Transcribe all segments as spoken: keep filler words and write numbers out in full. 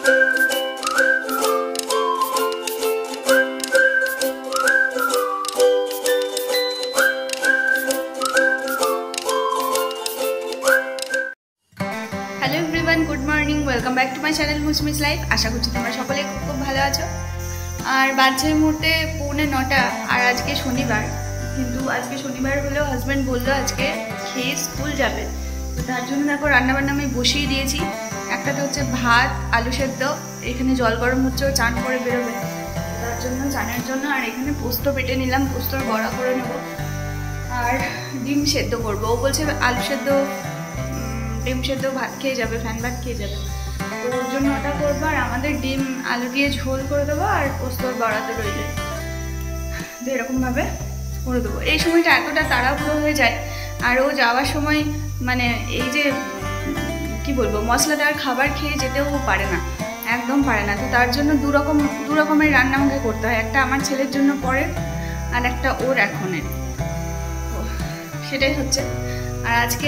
Hello everyone good morning welcome back to my channel Musmi's life. आशा करছি তোমরা সকলে খুব ভালো আছো। আর বাজে মুহূর্তে পৌনে নটা আর আজকে শনিবার, কিন্তু আজকে শনিবার হলেও হাজব্যান্ড বললো আজকে খেয়ে স্কুল যাবে, তো তার জন্য দেখো রান্নাবান্না আমি বসিয়ে দিয়েছি। একটাতে হচ্ছে ভাত আলু সেদ্ধ, এখানে জল গরম হচ্ছে, চান করে বেরোবে তার জন্য চানের জন্য। আর এখানে পোস্ত বেটে নিলাম, পোস্তর বড়া করে নেবো। আর ডিম সেদ্ধ করবো, ও বলছে আলু সেদ্ধ ডিম সেদ্ধ ভাত খেয়ে যাবে, ফ্যান ভাত খেয়ে যাবে, তো ওর জন্য ওটা করবো। আর আমাদের ডিম আলু দিয়ে ঝোল করে দেবো আর পোস্তর বড়াতে রইলে, তো এরকমভাবে করে দেবো। এই সময়টা এতটা তাড়াহুড়ো হয়ে যায়, আর ও যাওয়ার সময় মানে এই যে কি বলবো মশলাদার খাবার খেয়ে যেতেও পারে না, একদম পারে না। তো তার জন্য দু রকম দু রকমের রান্না আমাকে করতে হয়, একটা আমার ছেলের জন্য পরে আর একটা ওর এখনের, তো সেটাই হচ্ছে। আর আজকে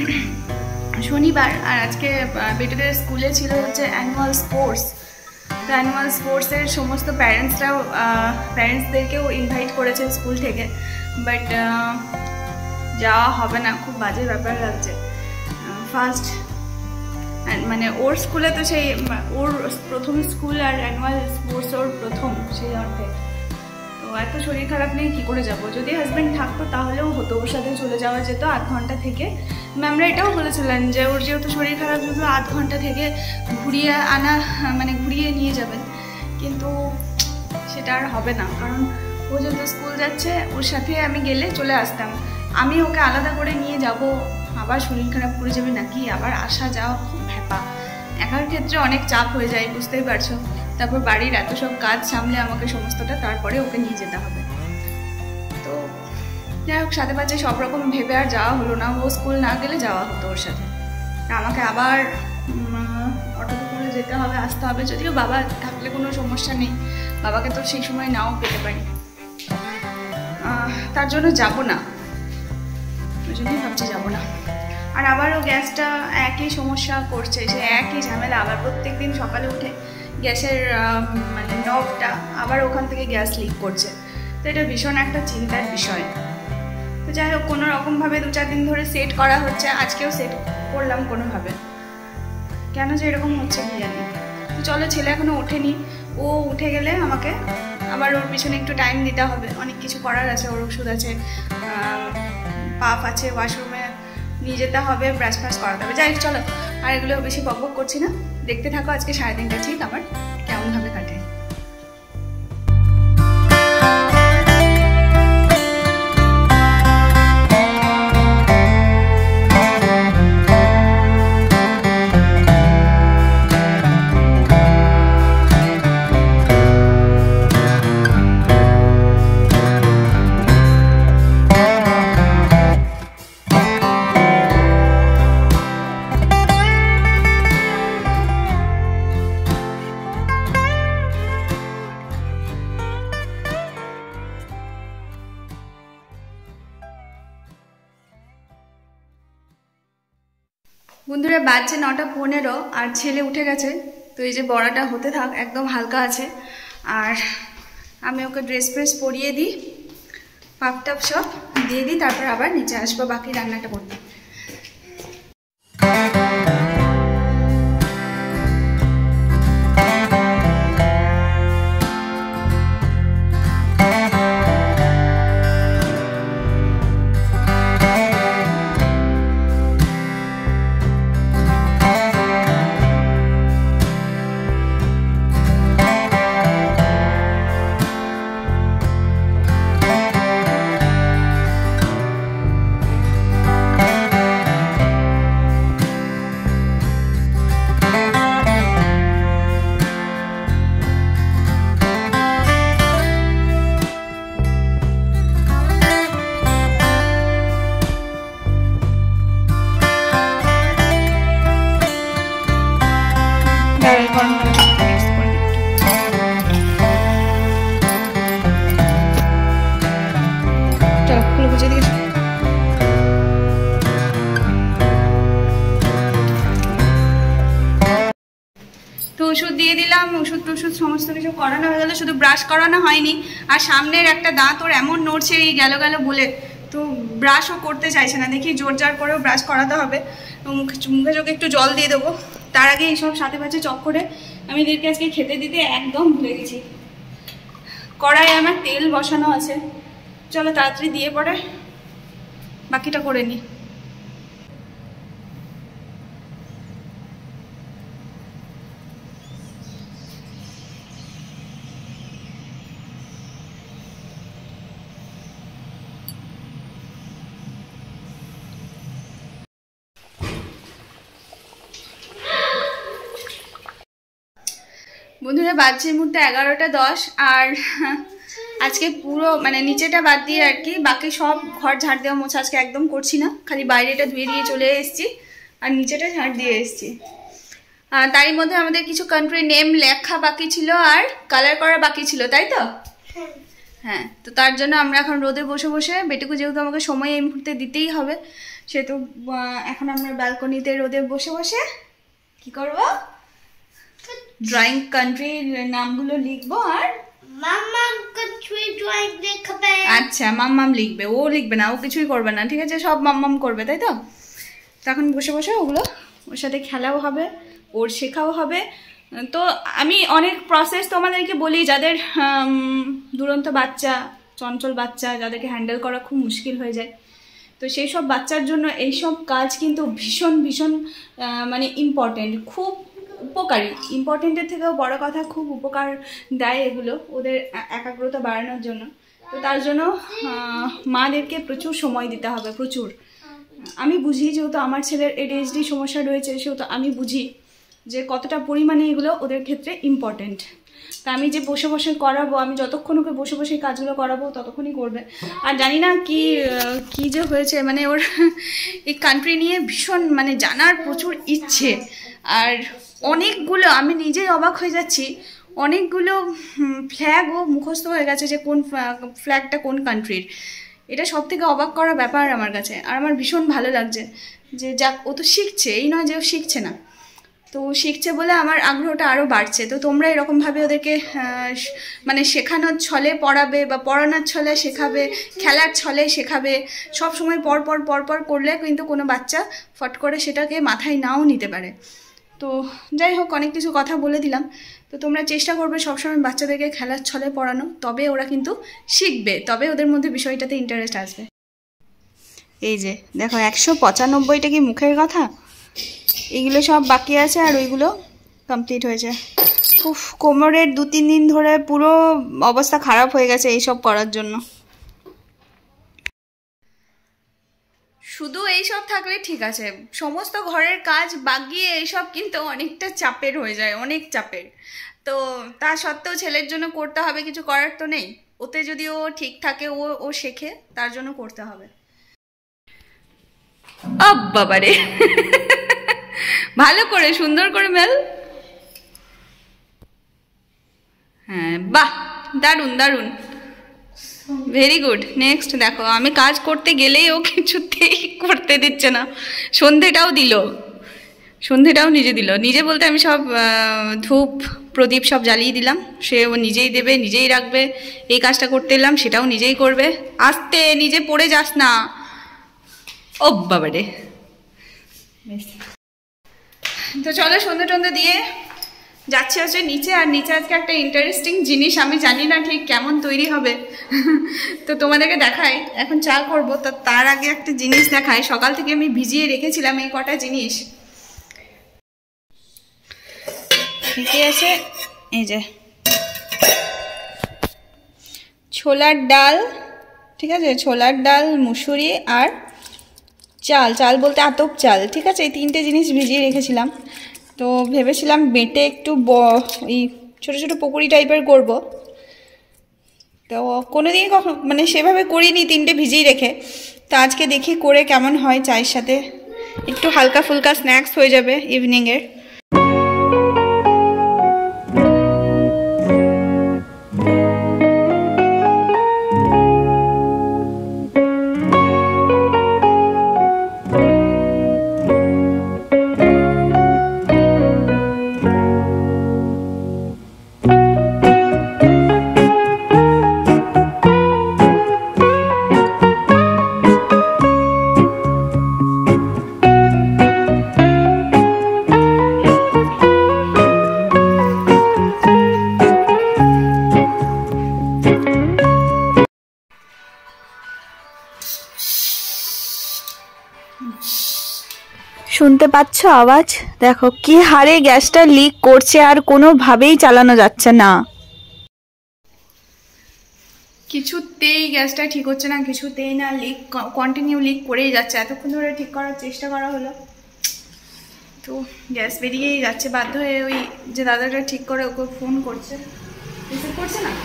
শনিবার, আর আজকে বেটাদের স্কুলে ছিল হচ্ছে অ্যানুয়াল স্পোর্টস, তো অ্যানুয়াল স্পোর্টসের সমস্ত প্যারেন্টসরাও প্যারেন্টসদেরকেও ইনভাইট করেছে স্কুল থেকে, বাট যাওয়া হবে না, খুব বাজে ব্যাপার লাগছে। ফার্স্ট মানে ওর স্কুলে তো সেই ওর প্রথম স্কুল আর অ্যানুয়াল স্পোর্টস ওর প্রথম, সেই অর্থে তো এত শরীর খারাপ নিয়ে কী করে যাবো। যদি হাজব্যান্ড থাকতো তাহলেও হতো, ওর সাথে চলে যাওয়া যেত আধ ঘন্টা থেকে। ম্যামরা এটাও বলেছিলেন যে ওর যেহেতু শরীর খারাপ শুধু আধ ঘন্টা থেকে ঘুরিয়ে আনা মানে ঘুরিয়ে নিয়ে যাবেন, কিন্তু সেটা আর হবে না, কারণ ও যেহেতু স্কুল যাচ্ছে ওর সাথে আমি গেলে চলে আসতাম। আমি ওকে আলাদা করে নিয়ে যাব, আবার শরীর খারাপ করে যাবে নাকি, আবার আসা যাওয়া খুব ভ্যাপা, একার ক্ষেত্রে অনেক চাপ হয়ে যায়, বুঝতেই পারছো। তারপর বাড়ির এত সব কাজ সামলে আমাকে সমস্তটা, তারপরে ওকে নিয়ে যেতে হবে। তো যাই হোক, সাথে পাচ্ছে সব রকম ভেবে আর যাওয়া হলো না, ও স্কুল না গেলে যাওয়া হতো ওর সাথে। আমাকে আবার অটোতে করে যেতে হবে, আসতে হবে। যদিও বাবা থাকলে কোনো সমস্যা নেই, বাবাকে তো সেই সময় নাও পেতে পারি, তার জন্য যাব না, ওই জন্যই ভাবছি যাবো না। আর আবারও গ্যাসটা একই সমস্যা করছে, সে একই ঝামেলা, আবার প্রত্যেক দিন সকালে উঠে গ্যাসের মানে নবটা আবার ওখান থেকে গ্যাস লিক করছে, তো এটা ভীষণ একটা চিন্তার বিষয়। তো যাই হোক, কোনো রকমভাবে দু চার দিন ধরে সেট করা হচ্ছে, আজকেও সেট করলাম কোনোভাবে, কেন যে এরকম হচ্ছে কি জানি। তো চলো, ছেলে এখনও ওঠেনি, ও উঠে গেলে আমাকে আবার ওর পিছনে একটু টাইম দিতে হবে, অনেক কিছু করার আছে, ওর ওষুধ আছে, পাপ আছে, ওয়াশরুমে নিয়ে যেতে হবে, ব্রাশ ফ্রাশ করাতে হবে। যাই হোক চলো, আর এগুলো বেশি বকবক করছি না, দেখতে থাকো আজকে সারাদিনটা ঠিক আমার কেমনভাবে কাটে। বন্ধুরা বাজছে নটা পনেরো আর ছেলে উঠে গেছে, তো এই যে বড়াটা হতে থাক, একদম হালকা আছে। আর আমি ওকে ড্রেস ফ্রেস পরিয়ে দিই, পাপ টাপ সব দিয়ে দিই, তারপর আবার নিচে আসবো বাকি রান্নাটা করতে। ওষুধ দিয়ে দিলাম, ওষুধ টষুধ সমস্ত কিছু করানো হয়ে গেলো, শুধু ব্রাশ করানো হয়নি। আর সামনের একটা দাঁত ওর এমন নড়ছে এই গেল গেল বলে, তো ব্রাশও করতে চাইছে না। দেখি জোর জার করেও ব্রাশ করাতে হবে। মুখে মুখে চোখে একটু জল দিয়ে দেবো। তার আগে এইসব সাথে পাচ্ছে চক করে আমি এদেরকে আজকে খেতে দিতে একদম ভুলে গেছি। কড়াই আমার তেল বসানো আছে, চলো তাড়াতাড়ি দিয়ে পরে বাকিটা করে নিই। বন্ধুরা বাজছে এই মুহূর্তে এগারোটা দশ। আর আজকে পুরো মানে নিচেটা বাদ দিয়ে আর কি বাকি সব ঘর ঝাড় দেওয়া মোছা আজকে একদম করছি না, খালি বাইরেটা ধুয়ে দিয়ে চলে এসেছি আর নিচেটা ঝাড় দিয়ে এসেছি। আর তারই মধ্যে আমাদের কিছু কান্ট্রি নেম লেখা বাকি ছিল আর কালার করা বাকি ছিল, তাই তো? হ্যাঁ, তো তার জন্য আমরা এখন রোদে বসে বসে, বেটুকু যেহেতু আমাকে সময় এই মুহূর্তে দিতেই হবে, সেহেতু এখন আমরা ব্যালকনিতে রোদে বসে বসে কি করবো, ড্রয়িং কান্ট্রির নামগুলো লিখবো আর মাম্মাম কান্ট্রি ড্রয়িং লিখবে। আচ্ছা, মাম্মাম লিখবে, ও লিখবে না, ও কিছুই করবে না, ঠিক আছে? সব মাম্মাম করবে, তাই তো? তখন বসে বসে ওগুলো ওর সাথে খেলাও হবে, ওর শেখাও হবে। তো আমি অনেক প্রসেস তোমাদেরকে বলি, যাদের দুরন্ত বাচ্চা, চঞ্চল বাচ্চা, যাদেরকে হ্যান্ডেল করা খুব মুশকিল হয়ে যায়, তো সেই সব বাচ্চার জন্য এইসব কাজ কিন্তু ভীষণ ভীষণ মানে ইম্পর্টেন্ট, খুব উপকারী। ইম্পর্টেন্টের থেকেও বড় কথা, খুব উপকার দেয় এগুলো ওদের একাগ্রতা বাড়ানোর জন্য। তো তার জন্য মাদেরকে প্রচুর সময় দিতে হবে, প্রচুর। আমি বুঝি, যেহেতু আমার ছেলের এডিএইচডি সমস্যা রয়েছে, সেহেতু আমি বুঝি যে কতটা পরিমাণে এগুলো ওদের ক্ষেত্রে ইম্পর্টেন্ট। তা আমি যে বসে বসে করাবো, আমি যতক্ষণ ওকে বসে বসে কাজগুলো করাবো ততক্ষণই করবে। আর জানি না কি কি যে হয়েছে, মানে ওর এই কান্ট্রি নিয়ে ভীষণ মানে জানার প্রচুর ইচ্ছে। আর অনেকগুলো, আমি নিজেই অবাক হয়ে যাচ্ছি, অনেকগুলো ফ্ল্যাগও মুখস্থ হয়ে গেছে যে কোন ফ্ল্যাগটা কোন কান্ট্রির। এটা সব থেকে অবাক করা ব্যাপার আমার কাছে। আর আমার ভীষণ ভালো লাগছে যে যাক, ও তো শিখছে, এই নয় যে ও শিখছে না, তো শিখছে বলে আমার আগ্রহটা আরও বাড়ছে। তো তোমরা এরকমভাবে ওদেরকে মানে শেখানোর ছলে পড়াবে বা পড়ানোর ছলে শেখাবে, খেলার ছলে শেখাবে। সব সময় পর পর পর পর করলে কিন্তু কোনো বাচ্চা ফট করে সেটাকে মাথায় নাও নিতে পারে। তো যাই হোক, অনেক কিছু কথা বলে দিলাম। তো তোমরা চেষ্টা করবে সবসময় বাচ্চাদেরকে খেলার ছলে পড়ানো, তবে ওরা কিন্তু শিখবে, তবে ওদের মধ্যে বিষয়টাতে ইন্টারেস্ট আসবে। এই যে দেখো, একশো পঁচানব্বইটা কি মুখের কথা, এইগুলো সব বাকি আছে আর ওইগুলো কমপ্লিট হয়েছে। উফ, কোমরের দু তিন দিন ধরে পুরো অবস্থা খারাপ হয়ে গেছে এইসব করার জন্য। শুধু এইসব থাকলে ঠিক আছে, সমস্ত ঘরের কাজ বাগিয়ে এইসব কিন্তু অনেকটা চাপের হয়ে যায়, অনেক চাপের। তো তা সত্ত্বেও ছেলের জন্য করতে হবে, কিছু করার তো নেই। ওতে যদি ও ঠিক থাকে, ও ও শেখে, তার জন্য করতে হবে। আব বাবারে, ভালো করে সুন্দর করে মেল। হ্যাঁ, বাহ, দারুণ দারুণ, ভেরি গুড। নেক্সট দেখো, আমি কাজ করতে গেলেই ও কিছুতেই করতে দিচ্ছে না। সন্ধেটাও দিল, সন্ধেটাও নিজে দিল। নিজে বলতে আমি সব ধূপ প্রদীপ সব জ্বালিয়ে দিলাম, সে ও নিজেই দেবে, নিজেই রাখবে। এই কাজটা করতে এলাম, সেটাও নিজেই করবে। আস্তে, নিজে পড়ে যাস না। ও বাবারে। তো চলো, সন্ধে টন্ধে দিয়ে যাচ্ছে হচ্ছে নিচে। আর নিচে আজকে একটা ইন্টারেস্টিং জিনিস, আমি জানি না ঠিক কেমন তৈরি হবে, তো তোমাদেরকে দেখাই। এখন চা করবো, তো তার আগে একটা জিনিস দেখাই। সকাল থেকে আমি ভিজিয়ে রেখেছিলাম এই কটা জিনিস, ঠিক আছে? এই যে ছোলার ডাল, ঠিক আছে, ছোলার ডাল, মুসুরি আর চাল, চাল বলতে আতপ চাল, ঠিক আছে? এই তিনটে জিনিস ভিজিয়ে রেখেছিলাম। তো ভেবেছিলাম বেটে একটু ওই ছোটো ছোটো পকোড়ি টাইপের করব। তো কোনোদিনই কখন মানে সেভাবে করিনি তিনটে ভিজিয়ে রেখে। তো আজকে দেখি করে কেমন হয়, চায়ের সাথে একটু হালকা ফুলকা স্ন্যাক্স হয়ে যাবে ইভিনিংয়ের। শুনতে পাচ্ছ আওয়াজ? দেখো কি হারে গ্যাসটা লিক করছে, আর কোনোভাবেই চালানো যাচ্ছে না, কিছুতেই গ্যাসটা ঠিক হচ্ছে না, কিছুতেই না, লিক কন্টিনিউ লিক করেই যাচ্ছে। এতক্ষণ ধরে ঠিক করার চেষ্টা করা হলো, তো গ্যাস বেরিয়েই যাচ্ছে। বাধ্য হয়ে ওই যে দাদাটা ঠিক করে ওকে ফোন করছে, রিসিভ করছে না,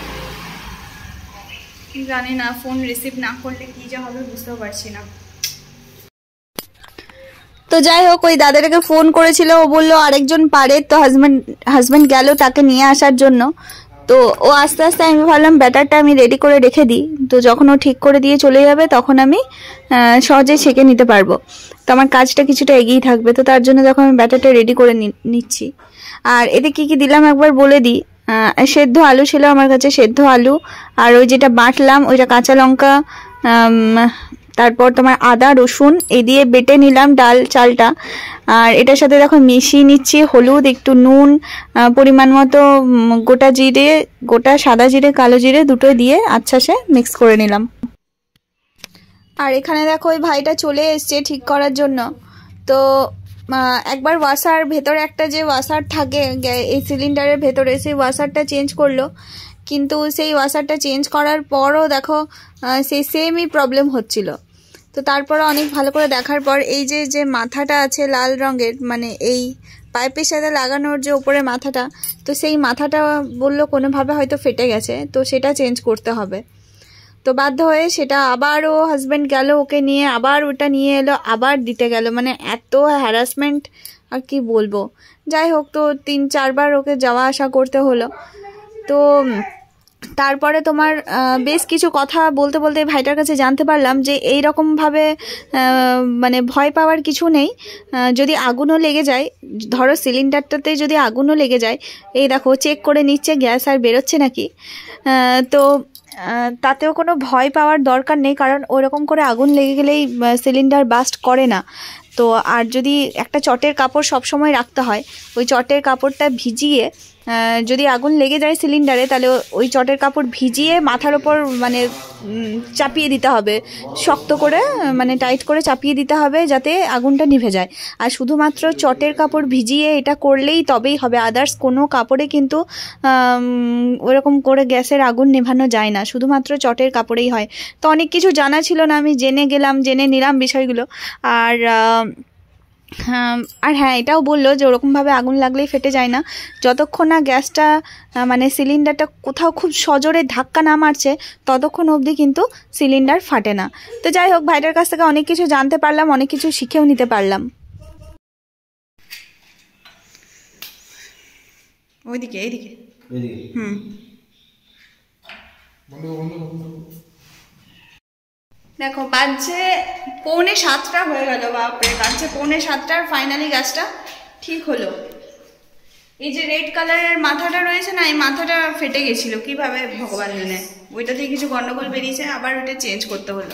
জানি না ফোন রিসিভ না করলে কী যা হবে বুঝতেও পারছি না। তো যাই হোক, ওই দাদাটাকে ফোন করেছিল, ও বললো আরেকজন পারে, তো হাজব্যান্ড হাজব্যান্ড গেল তাকে নিয়ে আসার জন্য। তো ও আস্তে আস্তে, আমি ভাবলাম ব্যাটারটা আমি রেডি করে রেখে দিই, তো যখন ও ঠিক করে দিয়ে চলে যাবে তখন আমি সহজে ছেঁকে নিতে পারবো, তো আমার কাজটা কিছুটা এগিয়ে থাকবে। তো তার জন্য যখন আমি ব্যাটারটা রেডি করে নিচ্ছি। আর এতে কি কি দিলাম একবার বলে দিই। সেদ্ধ আলু ছিল আমার কাছে, সেদ্ধ আলু, আর ওই যেটা বাটলাম ওইটা কাঁচা লঙ্কা, তারপর তোমার আদা রসুন এই দিয়ে বেটে নিলাম ডাল চালটা। আর এটার সাথে দেখো মিশিয়ে নিচ্ছি হলুদ, একটু নুন, পরিমাণ মতো গোটা জিরে, গোটা সাদা জিরে, কালো জিরে দুটোই দিয়ে আচ্ছা সে মিক্স করে নিলাম। আর এখানে দেখো ওই ভাইটা চলে এসছে ঠিক করার জন্য। তো একবার ওয়াসার ভেতরে একটা যে ওয়াসার থাকে এই সিলিন্ডারের ভেতরে, সেই ওয়াসারটা চেঞ্জ করলো, কিন্তু সেই ওয়াসারটা চেঞ্জ করার পরও দেখো সেই সেমই প্রবলেম হচ্ছিল। তো তারপরে অনেক ভালো করে দেখার পর এই যে যে মাথাটা আছে লাল রঙের, মানে এই পাইপের সাথে লাগানোর যে উপরে মাথাটা, তো সেই মাথাটা বললো কোনোভাবে হয়তো ফেটে গেছে, তো সেটা চেঞ্জ করতে হবে। তো বাধ্য হয়ে সেটা আবারও হাজব্যান্ড গেল ওকে নিয়ে, আবার ওটা নিয়ে এলো, আবার দিতে গেল, মানে এত হ্যারাসমেন্ট আর কি বলবো। যাই হোক, তো তিন চারবার ওকে যাওয়া আসা করতে হলো। তো তারপরে তোমার বেশ কিছু কথা বলতে বলতে ভাইটার কাছে জানতে পারলাম যে এই রকমভাবে মানে ভয় পাওয়ার কিছু নেই। যদি আগুনও লেগে যায়, ধরো সিলিন্ডারটাতে যদি আগুনও লেগে যায়, এই দেখো চেক করে নিচ্ছে গ্যাস আর বেরোচ্ছে নাকি, তো তাতেও কোনো ভয় পাওয়ার দরকার নেই, কারণ ওরকম করে আগুন লেগে গেলেই সিলিন্ডার বাস্ট করে না। তো আর যদি একটা চটের কাপড় সবসময় রাখতে হয়, ওই চটের কাপড়টা ভিজিয়ে যদি আগুন লেগে যায় সিলিন্ডারে, তাহলে ওই চটের কাপড় ভিজিয়ে মাথার ওপর মানে চাপিয়ে দিতে হবে, শক্ত করে মানে টাইট করে চাপিয়ে দিতে হবে যাতে আগুনটা নিভে যায়। আর শুধুমাত্র চটের কাপড় ভিজিয়ে এটা করলেই তবেই হবে, আদার্স কোনো কাপড়ে কিন্তু ওরকম করে গ্যাসের আগুন নেভানো যায় না, শুধুমাত্র চটের কাপড়েই হয়। তো অনেক কিছু জানা ছিল না, আমি জেনে গেলাম, জেনে নিলাম বিষয়গুলো। আর হ্যাঁ, আর হ্যাঁ এটাও বললো যে ওরকমভাবে আগুন লাগলেই ফেটে যায় না, যতক্ষণ না গ্যাসটা মানে সিলিন্ডারটা কোথাও খুব সজোরে ধাক্কা না মারছে ততক্ষণ অবধি কিন্তু সিলিন্ডার ফাটে না। তো যাই হোক, ভাইটার কাছ থেকে অনেক কিছু জানতে পারলাম, অনেক কিছু শিখেও নিতে পারলাম। ওইদিকে এইদিকে হুম দেখো বাজছে পৌনে সাতটা হয়ে গেল, বাপরে বাজছে পৌনে সাতটার ফাইনালি গ্যাসটা ঠিক হলো। এই যে রেড কালারের মাথাটা রয়েছে না, এই মাথাটা ফেটে গেছিল কিভাবে ভগবান জানে, ওইটা থেকে কিছু গন্ডগোল বেরিয়েছে, আবার ওইটা চেঞ্জ করতে হলো।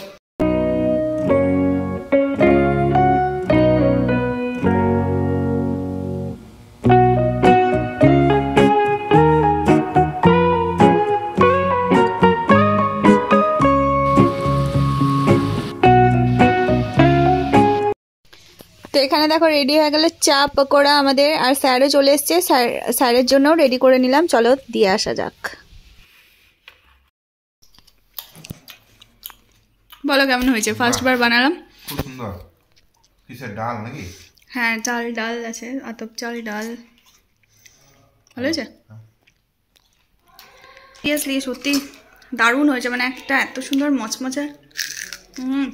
তো এখানে দেখো রেডি হয়ে গেল চা পকোড়া আমাদের, আর স্যারও চলে এসছে, স্যার স্যারের জন্য রেডি করে নিলাম, চলো দিয়ে আসা যাক। বলো কেমন হয়েছে? ফার্স্ট বার বানালাম, খুব সুন্দর। কিসের ডাল নাকি? হ্যাঁ চাল ডাল আছে, আতপ চাল ডাল, ভালো হয়েছে সিরিয়াসলি, সত্যি দারুণ হয়েছে, মানে একটা এত সুন্দর মচমচে হুম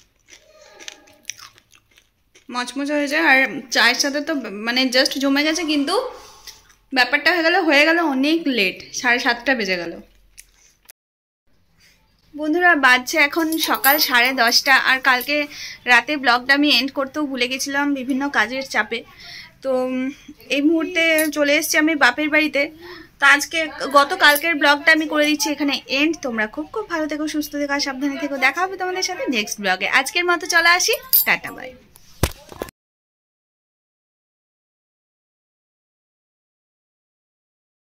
মচমচে হয়েছে। আর চায়ের সাথে তো মানে জাস্ট জমে গেছে, কিন্তু ব্যাপারটা হয়ে গেল হয়ে গেল অনেক লেট, সাড়ে সাতটা বেজে গেল। বন্ধুরা বাজছে এখন সকাল সাড়ে দশটা, আর কালকে রাতে ব্লগটা আমি এন্ড করতেও ভুলে গেছিলাম বিভিন্ন কাজের চাপে। তো এই মুহূর্তে চলে এসেছি আমি বাপের বাড়িতে। তো আজকে গত কালকের ব্লগটা আমি করে দিচ্ছি এখানে এন্ড। তোমরা খুব খুব ভালো থেকো, সুস্থ থেকো, সাবধানে থেকো, দেখা হবে তোমাদের সাথে নেক্সট ব্লগে। আজকের মতো চলে আসি, টাটা বাই।